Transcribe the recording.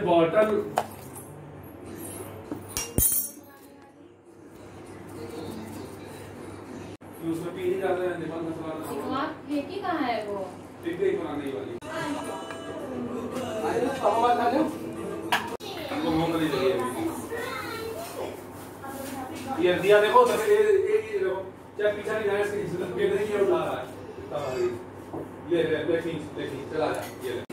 bottle उसमें P नहीं जाता है निमन मसाला ये की कहाँ है वो टिक्की बनाने वाली आए ना पापा खा ले वो मूंगफली चाहिए ये दिया देखो तो ये देखो क्या पीछा नहीं जाए इसके पेट नहीं उठा रहा है ये ले ले खींच चला जा ये